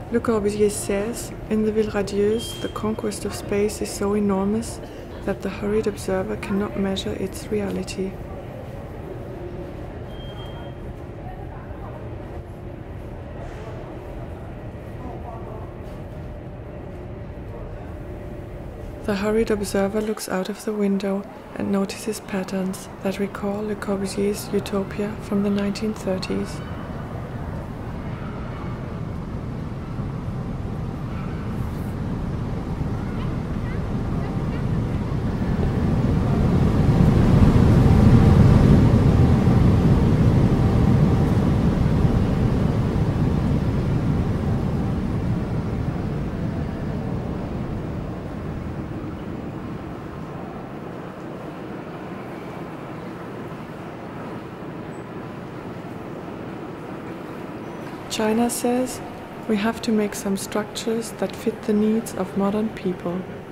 Le Corbusier says, in the Ville radieuse, the conquest of space is so enormous that the hurried observer cannot measure its reality. The hurried observer looks out of the window and notices patterns that recall Le Corbusier's utopia from the 1930s. China says, we have to make some structures that fit the needs of modern people.